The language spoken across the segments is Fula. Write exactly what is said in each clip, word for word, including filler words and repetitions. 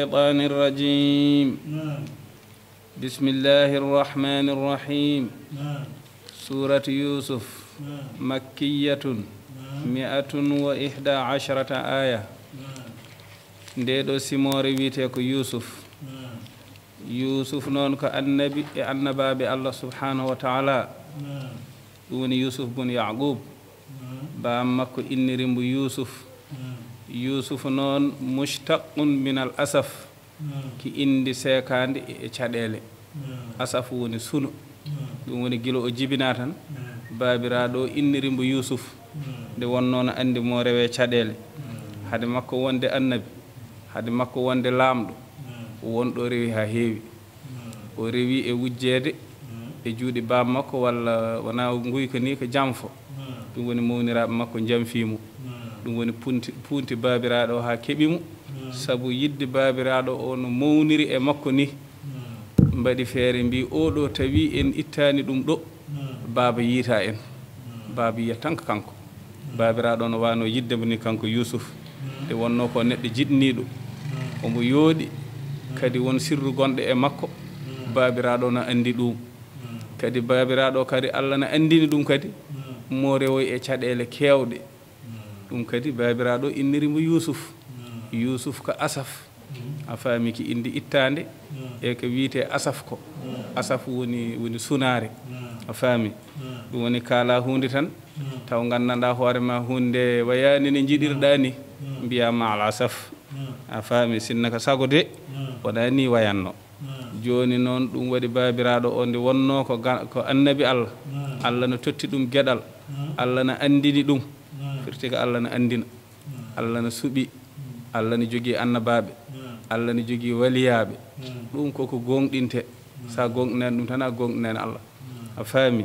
الشيطان الرجيم بسم الله الرحمن الرحيم سورة يوسف مكية مئة وإحدى عشرة آية ندو سيموري ويتيكو يوسف يوسف نون كالنبي النبا بالله سبحانه وتعالى دون يوسف بن يعقوب بامكو إني رمبو يوسف يوسف نون مشتق من الأسف كي إندي سيكاندي إچاديلي أسف وني سنو وني جلو جيبناتن بابرادو إني رمبو يوسف دي ونون أندي موريوي چاديلي هادي مكو وندي النبي هادي مكو وندي لامدو wondo rewi ha heewi o rewi e wujjede e juuɗe bam makko walla wona nguyka ni ko jamfo ɗum woni mawniraɓe makko jamfimo ɗum woni punti punti babiraɗo ha keɓimo sabu yidde babiraɗo o no mawniri e makko ni mbaɗi feere mbi oɗo tawi en ittani ɗum ɗo baba yiita en baba yiya tan ko kanko babiraɗo no wano yiddemo ni kanko Yusuf de wonno ko neɗɗo jiɗniɗo omo yooɗi kadi won sirru gonɗo e makko babiraɗo no andi ɗum kadi babiraɗo kadi Allah no andini ɗum kadi mo rewoy e caɗele kewɗe ɗum kadi babiraɗo innirimo Yusuf Yusuf ko Asaf a faami ki indi ittande e ko wiite Asaf ko Asaf woni woni sunare a faami ɗum woni kala hunde tan taw gandanɗa hoorema hunde wayani ne jiɗirɗa ni mbiyama al asaf a faami sinna ko sago de wona ni wayanno joni noon ɗum waɗi babiraɗo o nde wonno ko ko annabi Allah Allah no totti ɗum gueɗal Allah no andini ɗum firti ko Allah no andina Allah no suuɓi Allah no jogui annabaɓe Allah no jogui waliyaɓe ɗum koko gonɗinte sa gonɗinani ɗum tan a gonɗinani Allah a faami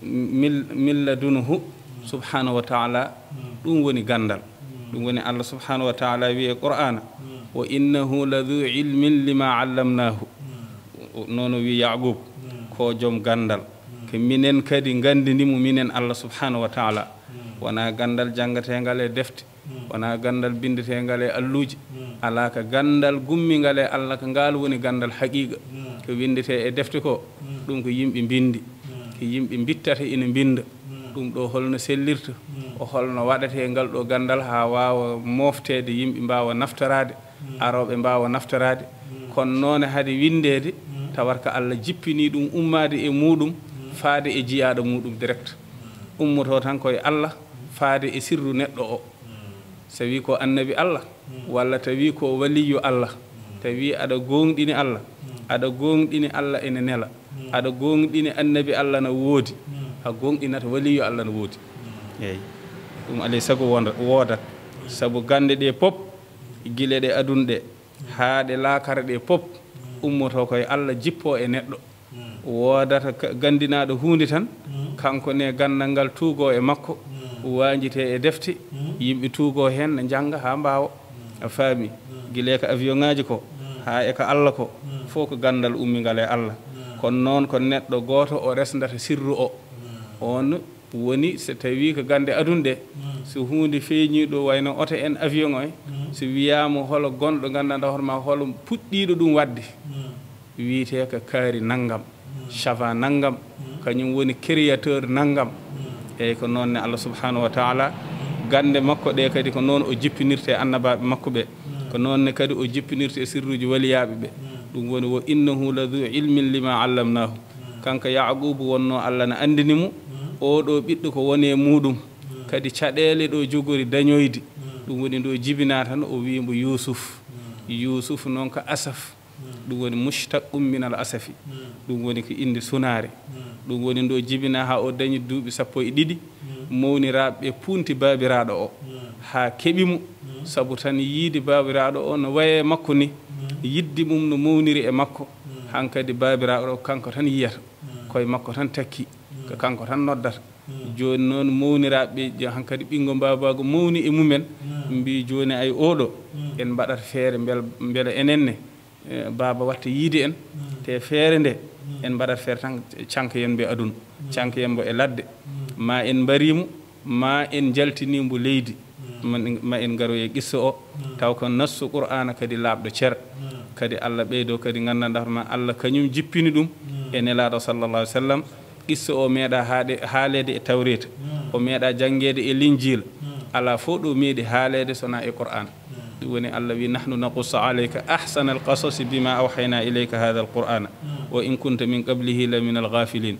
min ladunhu subhanahu wa taala ɗum woni gandal ɗum woni Allah subhanahu wa taala wi e qur'ana wa innahu ladhu ilmin lima allamnahu nono wi Yaqub ko joom gandal ko minen kadi gandinimo minen Allah subhanahu wa taala wona gandal jangategal e defte wona gandal bindetegal e alluji ala ka gandal gummigal e Allah ko ngal woni gandal haqiqa ko windete e defte ko ɗum ko yimɓe bindi ko yimɓe bittata ina binda ɗum ɗo holno sellirta o holno waɗate ngal ɗo gandal ha wawa moftede yimɓe mbawa naftarade aroɓe mbawa naftarade kono noon hade windede tawarka Allah jippini ɗum ummade e muɗum faade e jiyaɗo muɗum direct ummoto tan koye Allah faade e sirru neɗɗo o so wi ko annabi Allah walla tawi ko waliyu Allah tawi aɗa gonɗini Allah aɗa gonɗini Allah ene nela aɗa gonɗini annabi Allah no woodi ha gonɗinata waliyu Allah no woodi eyyi ɗum alay sago woodat sabu gande ɗe pop guile ɗe aduna ɗe haaɗe laakara ɗe pop ummoto koye Allah jippo e neɗɗo woodata gandinaɗo hunde tan kanko ne gandal ngal tuugo e makko wanjite e defte yimɓe tuugo hen ne janga ha mbawa a faami guile ko avion ngaji ko ha e ko Allah ko fof ko gandal ummigal e Allah kono noon ko neɗɗo goto o resdata sirru o on woni so tawi ko gande aduna de so hunde feeñiɗo wayno oto en avion o so wiyama holo gonɗo gandanɗa hoorema holo puɗɗiɗo ɗum wadde wiite ko kaari naggam chava naggam kañum woni créateur naggam eyyi ko noonne Allah subhanahu wa taala gande makko ɗe kadi ko noon o jippinirte annabaɓe makko ɓe ko noonne kadi o jippinirte e sirruji waliyaɓe ɓe ɗum woni wo innahu ladhu ilmin lima allamnahu kanko Yaqubu wonno Allah no andinimo oɗo ɓiɗɗo ko woni e muɗum kadi caɗele ɗo jogori dañoyde ɗum woni ɗo jibina tan o wimo Yusuf Yusuf noon ko Asaf ɗum woni mushtaqum min al asafi ɗum woni ko inde sunare ɗum woni ɗo jibina ha o dañi duuɓi sappo e ɗiɗi mawniraɓe ɓe punti babiraɗo o ha keɓimo sabu tan yiide babiraɗo o no waye makko ni yidde mum no mawniri e makko hankadi babiraɗo o kanko tan yiyata koye makko tan takki ko kanko tan noddata joni noon mawniraɓe hankadi ɓingo babago mawni e mumen mbi joni ay oɗo en mbaɗata feere bel beele enenne baba watta yiide en te feere nde en mbaɗat feere tan canka yen mbe aduna canka yen mbo e ladde ma en mbarimo ma en jaltinimbo leydi ma en garo e qissa o taw ko nassu qur'ana kadi laabɗo cer kadi Allah ɓeydo kadi gandanɗa hoorema Allah kañum jippini ɗum e nelaɗo sallallah alih w sallam qissa o meeɗa haade haalede e tawreta o meeɗa jangguede e linjila ala fof ɗo meeɗi haalede sona e qur'an ɗum woni Allah wi nahnu naqussa alayka ahsana alqasasi bima awhayna ilayka hada alqur'ana wa in kunta min qablihi la min alghafilin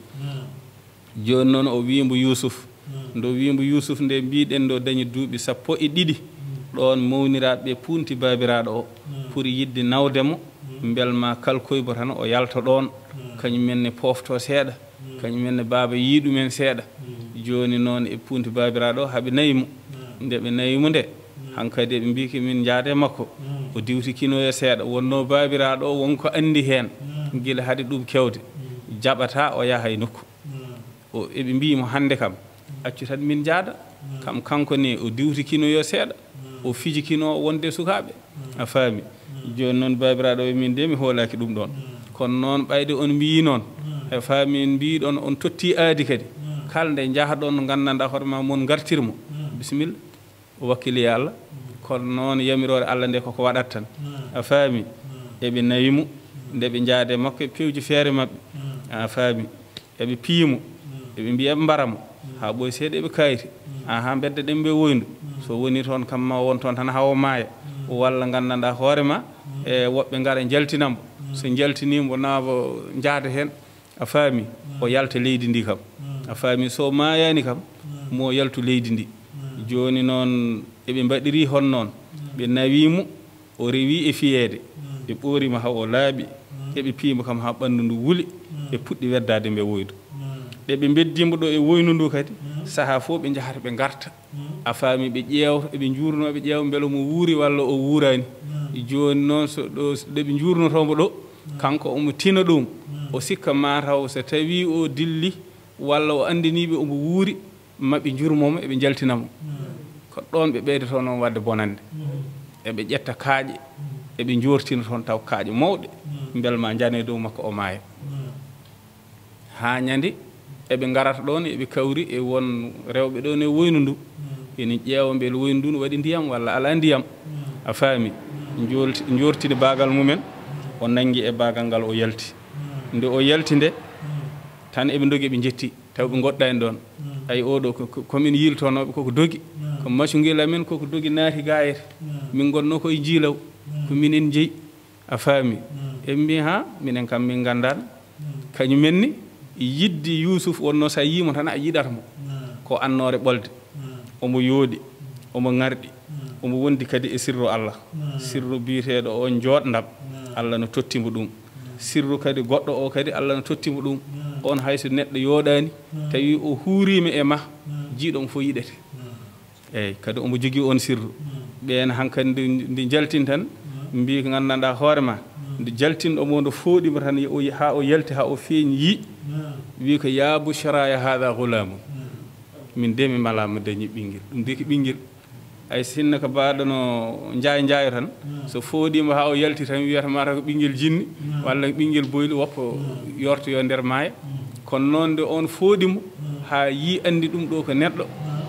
joni noon o wimbo Yusuf ndo wimbo Yusuf nde mbiɗen ndo dañi duuɓi sappo e ɗiɗi ɗon mawniraɓe ɓe punti babiraɗo o pour yidde nawdemo belma kalkoybo tan o yalta ɗon kañumenne pofto seeɗa kañumenne baaba yiiɗumen seeɗa joni noon e punti babiraɗo o haaɓe nayimo nde ɓe nayimo nde hankkadi ɓe mbiki min jaade makko o diwtikinoyo seeɗa wonno babiraɗo o wonko andi hen guila haade ɗum kewde jaɓata o yaha e nokku o eɓe mbimo hande kam accu tan min jaada kam kanko ne o diwtikinoyo seeɗa o fijikino wonde sukaɓe a faami joni noon babiraɗo o min de mi hoolaki ɗum ɗon kono noon ɓayde on mbi noon e faami mbiɗon on totti aadi kadi kala nde jahaɗon gandanɗa hoorema mon gartirmo bisimilla o wakkili Allah kono noon yamirore Allah nde koko waɗat tan a faami eɓe nayimo nde ɓe jaade makko e pewji feere mabɓe a faami eɓe piimo eɓe mbiya ɓe mbaramo ha ɓoy seeɗa eɓe kayri aha bedda ɗen ɓe woyndu so woni toon kam ma won toon tan hawo maaya walla gandanɗa hoorema e woɓɓe ngara jaltinambo so jaltinimo naabo jaada hen a faami o yalta leydi ndi kam a faami so mayani kam mo yaltu leydi ndi joni noon eɓe mbaɗiri hon noon ɓe nawimo o rewi e fiyede ɓe ɓoorima ha o laaɓi eɓe piimo kam ha ɓanndu ndu wuli ɓe puɗɗi weddade mbe woydu ɗe ɓe beddimo ɗo e woynu ndu kadi saaha fof ɓe jahata ɓe garta a faami ɓe ƴeewta eɓe jurnoɓe ƴeewa beele mo wuuri walla o wuurani joni noon so ɗo ɗeɓe jurnotomo ɗo kanko omo tina ɗum o sikka mataw so tawi o dilli walla o andiniɓe omo wuuri maɓe jurmomo eɓe jaltinamo ko ɗon ɓe ɓeydoto noon wadde bonande eɓe ƴetta kaaƴe eɓe jortina toon taw kaaƴe mawɗe belma jane dow makko o maaya ha ñande eɓe garata ɗon eɓe kawri e won rewɓe ɗon e woynu ndu ene ƴeewa beele woynu ndu no waɗi ndiyam walla ala ndiyam a faami jortini bagal mumen o nangi e bagal ngal o yalti nde o yalti nde tan eɓe dogi eɓe jetti taw ɓe goɗɗani ɗon ay oɗo komin yiltonoɓe koko dogi ko macungel amen koko dogi naati gayete min gonno koye jiilaw ko minen jeeyi a faami eɓe mbi ha minen kam min gandano kañumenni yidde Yusuf wonno sa yimo tan a yiɗatmo ko annore ɓolde omo yooɗi omo ŋarɗi omo wondi kadi e sirru Allah sirru biyeteɗo o jooɗdam Allah no tottimo ɗum sirru kadi goɗɗo o kadi Allah no tottimo ɗum on hayso neɗɗo yooɗani tawi o huurima e ma jiiɗomo fo yiɗete eyyi kadi omo jogui on sirru ɓen hankkadi nde jaltin tan mbi ko gandanɗa hoorema nde jaltinɗomo nde fooɗima tan ha o yalti ha o feeñi yi wi ko ya bushraya hada gulamu min de mi malama dañi ɓinguel ɗum de ko ɓinguel ay sinno ko mbaɗono jaay jaayo tan so fooɗima ha o yalti tan wiyata mata ko ɓinguel jinni walla ɓinguel boyli woppo yortoyo nder maaya kono noon nde on fooɗimo ha yi andi ɗum ɗo ko neɗɗo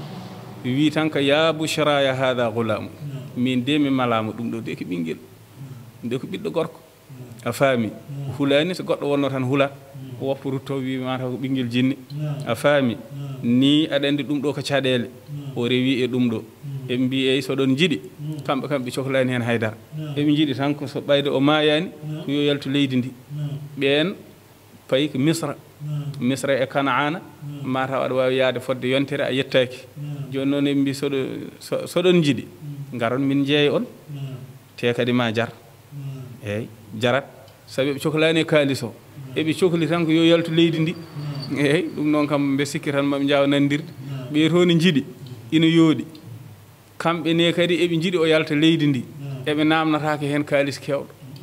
wi tan ko ya bushraya hada gulamu min de mi malama ɗum ɗo de ko ɓinguel nde ko ɓiɗɗo gorko a faami hulani so goɗɗo wonno tan huula woppo rutto wi mata ko ɓinguel jinni a faami ni aɗa andi ɗum ɗo ko caɗele o rewi e ɗum ɗo eɓe mbi eyi soɗon jiiɗi kamɓe kamɓe cohlani hen haydara eɓe jiiɗi tan ko so ɓayde o mayani ko yo yaltu leydi ndi ɓen payi ko misra misra e Kana'ana mataw aɗa wawi yaade fodde yontere a yettaki joni noon eɓe mbi soɗo soɗon jiiɗi garon min jeeya on te kadi ma jar eyyi jarat sabi ɓe cohlani e kalis o eɓe cohli tan ko yo yaltu leydi ndi eyyi ɗum noon kam mbe sikki tan maɓe jawa nandirde ɓe to ne jiiɗi ina yooɗi kamɓe ne kadi eɓe jiiɗi o yalta leydi ndi eɓe namnatake hen kalis kewɗo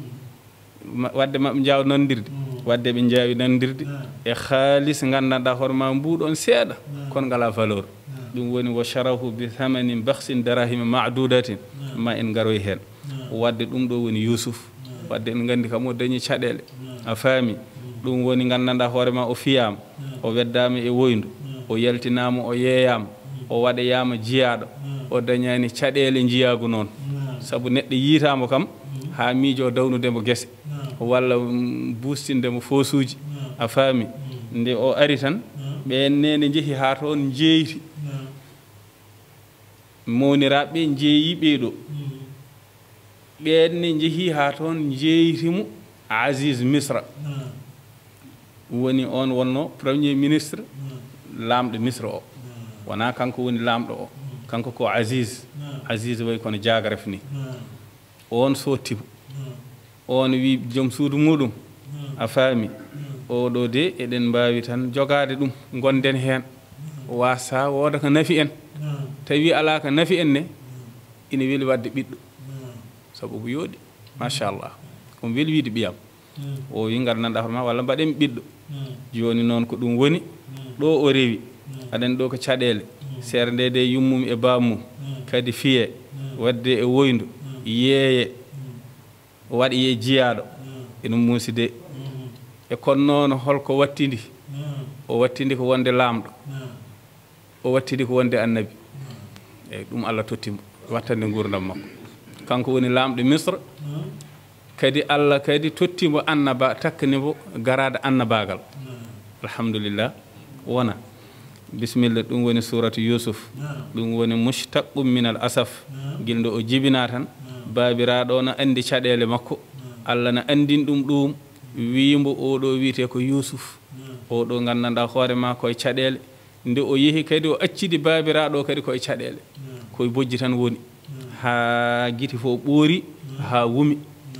wadde maɓe jawa nandirde wadde ɓe jawi nandirde e haalis gandanɗa hoorema mbuɗon seeɗa kono ngala valeur ɗum woni wo sharahu bi thamanin bahsin darahima madudatin ma en garoy hen wadde ɗum ɗo woni Yusuf wadde en gandi kam o dañi caɗele a faami ɗum woni gandanɗa hoorema o fiyama o weddama e woyndu o yaltinama o yeeyama o waɗeyama jiyaɗo o o dañani caɗele jiyagu noon sabu neɗɗo yiitamo kam ha miijo dawnudemo guese walla bustindemo fosuji a faami nde o ari tan ɓenne jeehi ha toon jeeyti mawniraɓe jeeyi ɓeeɗo ɓenne jeehi ha toon jeeytimo Aziz Misra woni on wonno premier ministre lamɗo Misra o wona kanko woni lamɗo o kanko ko Aziz Aziz way kono jagaref ni on sottimo on wi joom suudu muɗum a faami oɗo de eɗen mbawi tan jogade ɗum gonden hen wasa wooda ko nafi en tawi ala ko nafi en ne ina weeli wadde ɓiɗɗo sabu ko yooɗi machallah komi weeli wiide ɓiyam o wi gardanɗa hoorema walla mbaɗen ɓiɗɗo joni noon ko ɗum woni ɗo o rewi aɗen ɗo ko caɗele seere nde de yummum e bammum kadi fiye wadde e woyndu yeeye waɗa ye jiyaɗo ene muuside e kono noon holko wattidi o wattidi ko wonde lamɗo o wattidi ko wonde annabi eyyi ɗum Allah tottimo wattande gurdam makko kanko woni lamɗo Misra kadi Allah kadi tottimo annaba takkanimo garade annabagal alhamdulillah wona bisimilla ɗum woni suratu Yusuf ɗum woni mushtaqum min al asaf gildo o jibina tan babiraɗo no andi caɗele makko Allah na andin ɗum ɗum wimbo oɗo wiite ko Yusuf oɗo gandanɗa hoore ma koye caɗele nde o yeehi kadi o accidi babiraɗo kadi koye caɗele koye bojji tan woni ha guiti fo ɓoori ha wumi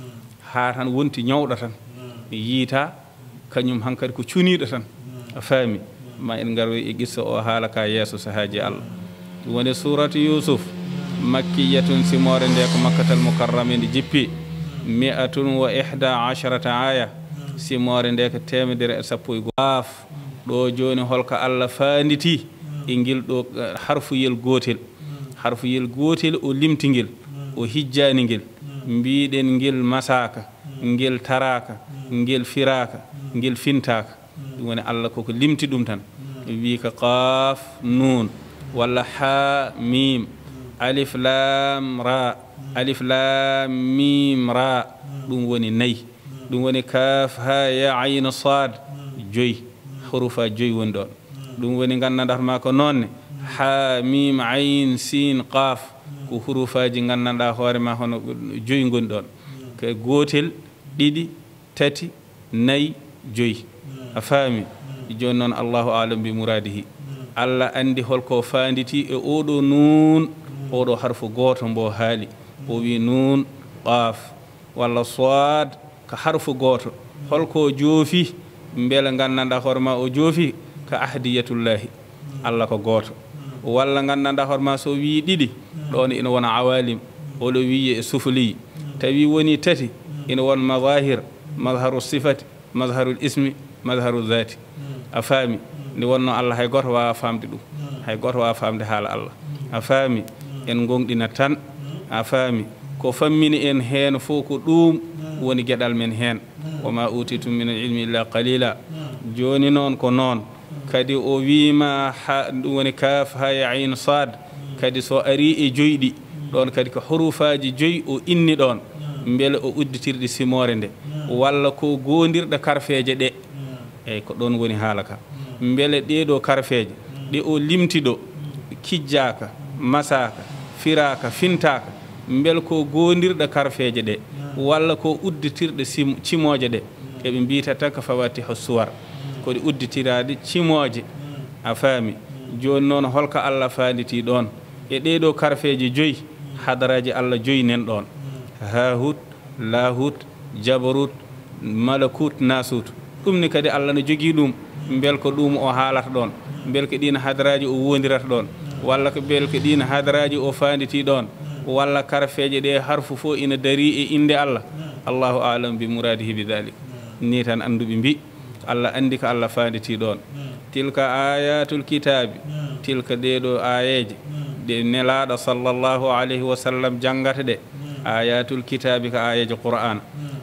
ha tan wonti ñawɗo tan yiita kañum hankkadi ko cuniɗo tan a faami ma en garoy e qissa o haala ka yeeso sahaji Allah ɗum woni suratu Yusuf makkiyatun simore nde ko makkatal mukarrame nde jippi mi'atun wa ihda asharata aya simore nde ko temedere e sappo e goaf ɗo joni holko Allah fanditi e ngil ɗo harfuyel gotel harfuyel gotel o limtigel o hijjani ngel mbiɗen ngel masaka ngel taraka ngel firaka ngel fintaka ɗum woni Allah koko limti ɗum tan wi ka qaf nun walla ha mim alif lam ra alif lam mim ra ɗum woni nayyi ɗum woni kaf ha ya ayn sad joyi hurufa joyi woni ɗon ɗum woni gandanɗa ma ko nonne ha mim ayn sin qaf ko hurufaji gandanɗa hoore ma hono joyi goni ɗon ko gotel ɗiɗi tati nayyi joyi a faami joni noon Allahu alam bi muradihi Allah andi holko fanditi e oɗo nun oɗo harfu goto mbo haali o wi nun qaf walla sad ko harfu goto holko joofi beele gandanɗa hoore ma o joofi ko ahdiyatullahi Allah ko goto walla gandanɗa hoore ma so wi ɗiɗi ɗon ina wona awalim oɗo wiye e sufli tawi woni tati ina won mazahir mazharu sifati mazharul ismi mazharu dhati a faami nde wonno Allah hay goto wawa famde ɗum hay goto wawa famde haala Allah a faami en gonɗina tan a faami ko fammini en heen fof ko ɗum woni gueɗal men heen wama utitum min al ilmi illa qalila joni noon ko noon kadi o wima ɗum woni kaf ha ya ayn sad kadi so ari e joyɗi ɗon kadi ko hurufaji joyi o inni ɗon beele o udditirɗi simore nde walla ko gondirɗe karfeje ɗe eyyi ko ɗon woni haala ka beele ɗeɗo karfeje ɗe o limti ɗo kijjaka masaka firaka fintaka beele ko gondirɗe karfeje ɗe walla ko udditirɗe cimoje ɗe eɓe mbita tan ko fawatihu suwar koɗe udditirade cimoje a faami joni noon holko Allah fanditi ɗon e ɗeɗo karfeje joyi hadaraji Allah joyi nen ɗon hahut lahut jabarut malakut nasut ɗum ni kadi Allah ne jogui ɗum bel ko ɗum o haalata ɗon bel ko ɗin hadaraji o wondirata ɗon walla ko bel ko ɗin hadaraji o fanditi ɗon walla karfeje ɗe harfu fo ina dari e inde Allah Allahu a'lam bi muradihi bi dhalik ni tan anduɓe mbi Allah andi ko Allah fanditi ɗon tilka ayatul kitabi tilka ɗeɗo ayeje ɗe nelaɗo sallllahu alayhi wa sallam jangata ɗe ayatul kitabi ko ayeje qur'ana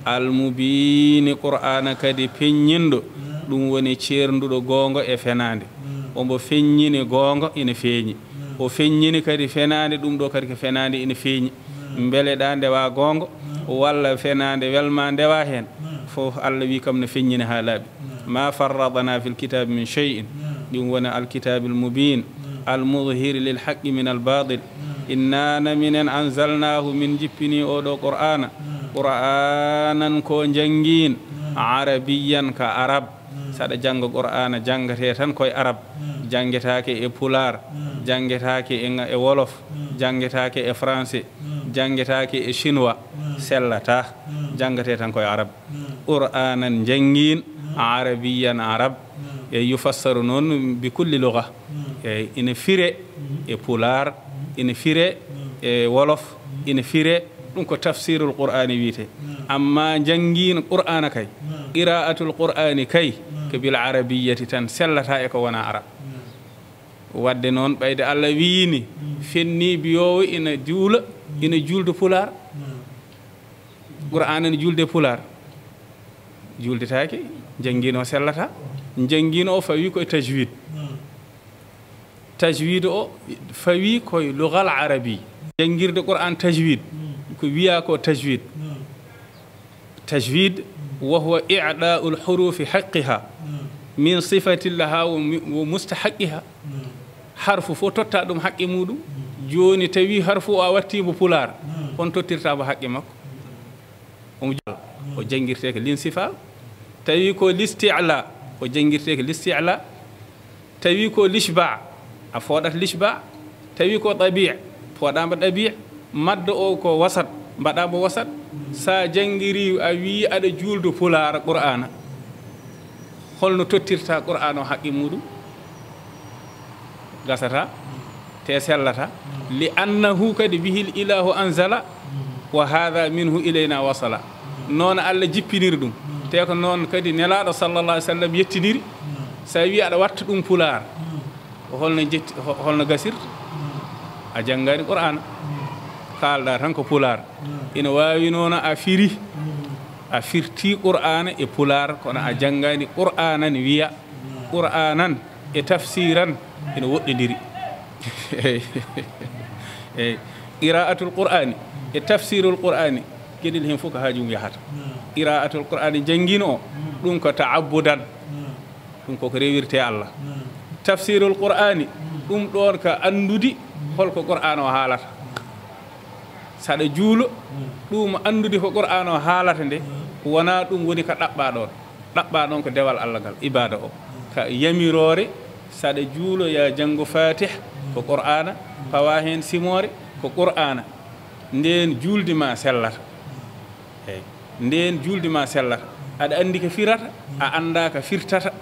almubini qur'ana kadi peññinɗo ɗum woni ceernduɗo gonga e fenade ombo feññini gonga ina feeñi o feññini kadi fenaande ɗum ɗo kadi ko fenaande ina feeñi mbele ɗa ndewa goonga walla fenaande welma ndewa heen fof Allah wi kam no feññini haa laaɓi ma farradana fi lkitabe min cheyin ɗum woni alkitabe almubin almudhir lilhaqqi min albatil innana minen anzalnahu min jippini oɗo qur'ana qur'anan ko jangin arabiyan ka arab saɗa jangga qur'ana janggate tan koye arab jangetake e pular jangetake e wolof jangetake e français jangetake e chinois sellata janggate tan koye arab qur'anan jangin arabiyan arab e yufassaru noon bi kulli lugha e ina fire e pular ina fire e wolof ina fire ɗum ko tafsirul qur'ani wiyete amma jangin qur'ana kay qira'atul qur'ani kay ko bil arabiyyati tan sellata e ko wona arab wadde noon ɓayde Allah wiini fenni biyowo ina juula ina julde pular qur'ana ne julde pular juldetake jangino sellata jangino o fawi koye tajwid tajwid o fawi koye lugal arabi jangirde qur'an tajwid ko wiya ko tajwid tajwid wa huwa i'da'u al-hurufi haqqiha min sifati laha wa mustahaqiha harfu fo totta ɗum haqqe muɗum joni tawi harfu o a wattimo pular on tottirtamo haqqe makko o jangirte ko linsifa tawi ko listi'la o jangirte ko listi'la tawi ko lishba a foɗat lishba tawi ko tabi' foɗama tabi' maddo o ko wasat mbaɗamo wasat sa jangiri a wi aɗa juldo pulara qur'ana holno tottirta qur'ana o haqqe muɗum gasata te sellata li annahu kadi bihil ilahu anzala wa hadha minhu ilayna wasala noon Allah jippiniri ɗum te ko noon kadi nelaɗo sallallah alih w sallam yettiniri sa wi aɗa watta ɗum pular holno jetti holno gasirta a janggani qur'ana kalɗa tan ko pular ina wawi noon a firi a firti qur'ana e pular kono a janggani qur'anan wiya qur'anan e tafsiran ina woɗɗodiri eyyi qira'atul qur'ani e tafsirul qur'ani gueɗel hen fof ko haajum yahata qira'atul qur'ani janguino o ɗum ko ta'abbudan ɗum koko rewirte Allah tafsirul qur'ani ɗum ɗon ko andude holko qur'an o haalata saɗa juulo ɗum andude ko qur'an o haalata nde wona ɗum woni ko ɗaɓɓa ɗon ɗaɓɓa ɗon ko dewal Allah ngal ibada o ka yamirore saɗa juulo ya janngo fatih ko qur'ana pawa hen simore ko qur'ana nden julde ma sellata eyyi nden julde ma sellata aɗa andi ko firata a anda ko firtata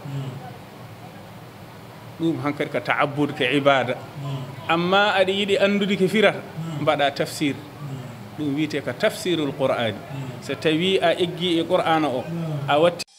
ɗum hankkadi ko ta'abbud ko ibada amma aɗa yiɗi andude ko firata mbaɗa tafsir ɗum wiyete ko tafsirul qur'ani so tawi a eggi e qur'ana o a watti